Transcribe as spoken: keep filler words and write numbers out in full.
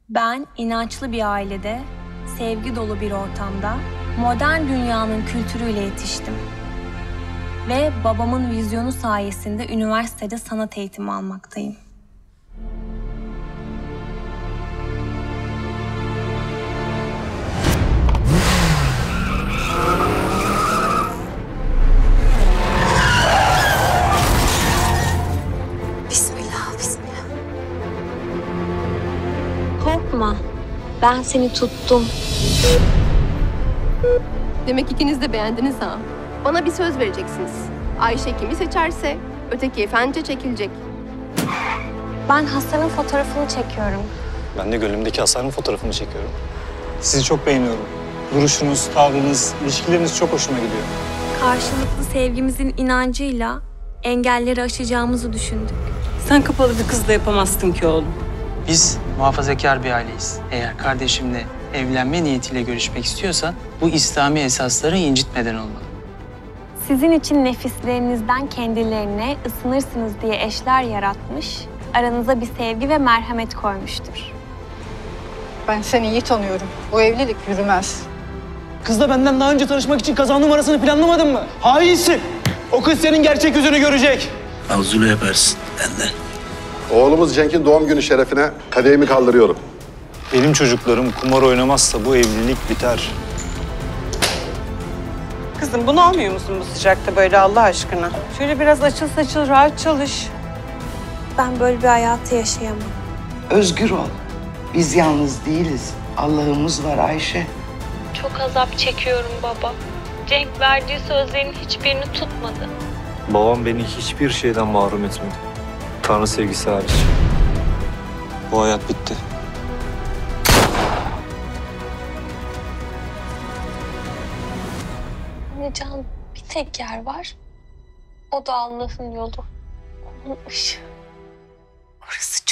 Ben inançlı bir ailede, sevgi dolu bir ortamda, modern dünyanın kültürüyle yetiştim. Ve babamın vizyonu sayesinde üniversitede sanat eğitimi almaktayım. Bismillah, bismillah. Korkma, ben seni tuttum. Demek ikiniz de beğendiniz ha. Bana bir söz vereceksiniz. Ayşe kimi seçerse öteki efendice çekilecek. Ben Hasan'ın fotoğrafını çekiyorum. Ben de gönlümdeki Hasan'ın fotoğrafını çekiyorum. Sizi çok beğeniyorum. Duruşunuz, tavrınız, ilişkileriniz çok hoşuma gidiyor. Karşılıklı sevgimizin inancıyla engelleri aşacağımızı düşündük. Sen kapalı bir kızla yapamazsın ki oğlum. Biz muhafazakar bir aileyiz. Eğer kardeşimle evlenme niyetiyle görüşmek istiyorsan bu İslami esasları incitmeden olmalı. Sizin için nefislerinizden kendilerine ısınırsınız diye eşler yaratmış, aranıza bir sevgi ve merhamet koymuştur. Ben seni iyi tanıyorum. Bu evlilik yürümez. Kızla benden daha önce tanışmak için kazan numarasını planlamadın mı? Hainsin! O kız senin gerçek yüzünü görecek. Mavzulu yaparsın benden. Oğlumuz Cenk'in doğum günü şerefine kadehimi kaldırıyorum. Benim çocuklarım kumar oynamazsa bu evlilik biter. Kızım bunu almıyor musun bu sıcakta böyle Allah aşkına? Şöyle biraz açıl saçıl rahat çalış. Ben böyle bir hayatı yaşayamam. Özgür ol. Biz yalnız değiliz. Allah'ımız var Ayşe. Çok azap çekiyorum baba. Cenk verdiği sözlerin hiçbirini tutmadı. Babam beni hiçbir şeyden mahrum etmedi. Tanrı sevgisi hariç. Bu hayat bitti. Can, bir tek yer var. O da Allah'ın yolu. Onun ışığı. Orası